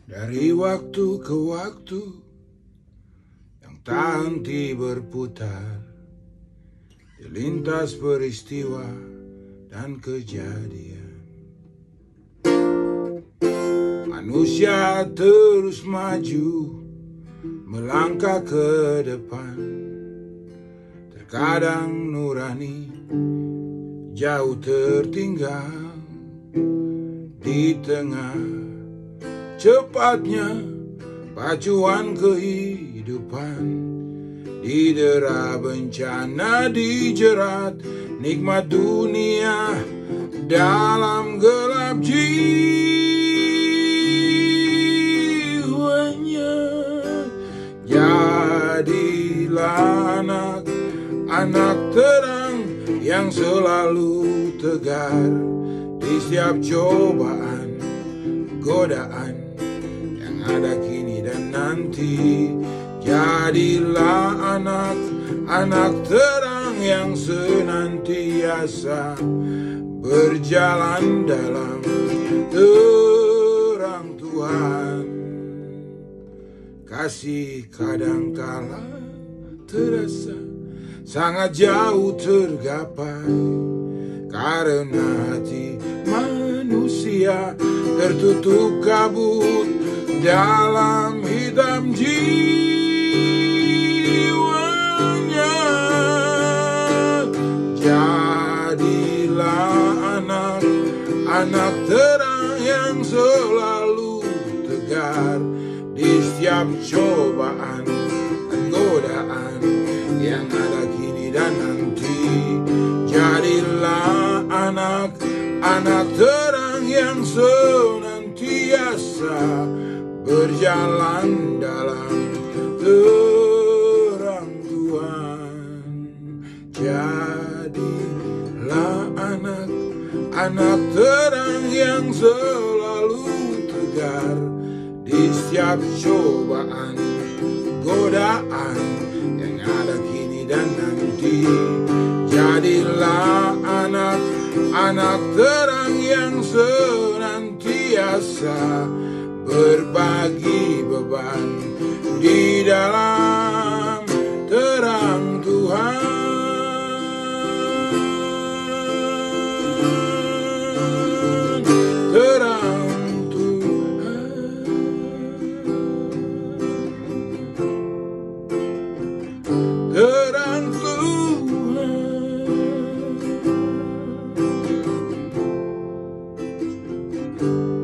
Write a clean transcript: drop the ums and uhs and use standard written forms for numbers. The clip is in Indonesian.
Dari waktu ke waktu yang tak henti berputar, dilintas peristiwa dan kejadian. Manusia terus maju, melangkah ke depan. Terkadang nurani jauh tertinggal di tengah cepatnya pacuan kehidupan. Didera bencana, dijerat nikmat dunia dalam gelap jiwanya. Jadilah anak terang yang selalu tegar di setiap cobaan, godaan yang ada kini dan nanti. Jadilah anak terang yang senantiasa berjalan dalam terang Tuhan. Kasih kadangkala terasa sangat jauh tergapai, karena hati manusia tertutup kabut dalam hitam jiwanya. Jadilah anak terang yang selalu tegar di setiap cobaan dan godaan yang ada kini dan nanti. Jadilah anak terang yang senantiasa berjalan dalam terang Tuhan. Jadilah anak terang yang selalu tegar di setiap cobaan, godaan yang ada kini dan nanti. Jadilah anak terang yang senantiasa berbagi beban di dalam terang Tuhan. Terang Tuhan, terang Tuhan.